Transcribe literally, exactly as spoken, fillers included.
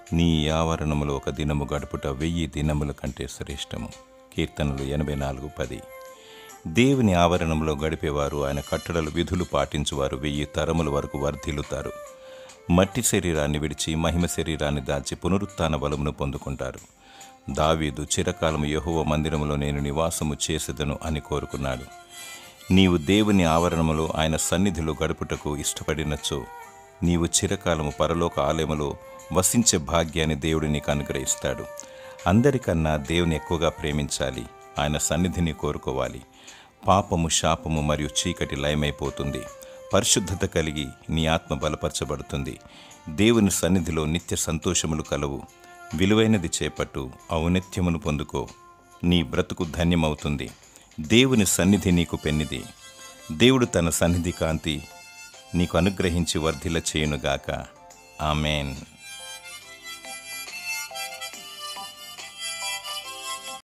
నీ ఆవరణములో ఒక దినము గడుపుట వెయ్యి దినముల కంటే శ్రేష్టము. కీర్తనలు ఎనభై నాలుగు పది. దేవుని ఆవరణంలో గడిపేవారు, ఆయన కట్టడలు విధులు పాటించువారు వెయ్యి తరముల వరకు వర్ధిల్లుతారు. మట్టి శరీరాన్ని విడిచి మహిమ శరీరాన్ని దాల్చి పునరుత్థాన బలమును పొందుకుంటారు. దావీదు చిరకాలము యెహోవా మందిరములో నేను నివాసము చేసేదను అని కోరుకున్నాడు. నీవు దేవుని ఆవరణములో ఆయన సన్నిధిలో గడుపుటకు ఇష్టపడినచో నీవు చిరకాలము పరలోక ఆలయములో వసించే భాగ్యాన్ని దేవుడు నీకు అనుగ్రహిస్తాడు. అందరికన్నా దేవుని ఎక్కువగా ప్రేమించాలి, ఆయన సన్నిధిని కోరుకోవాలి. పాపము, శాపము మరియు చీకటి లయమైపోతుంది. పరిశుద్ధత కలిగి నీ ఆత్మ బలపరచబడుతుంది. దేవుని సన్నిధిలో నిత్య సంతోషములు కలవు. విలువైనది చేపట్టు, ఔన్నత్యమును పొందుకో. నీ బ్రతుకు ధన్యమవుతుంది. దేవుని సన్నిధి నీకు పెన్నిది. దేవుడు తన సన్నిధి కాంతి నీకు అనుగ్రహించి వర్ధిల్ల చేయునుగాక. ఆమేన్.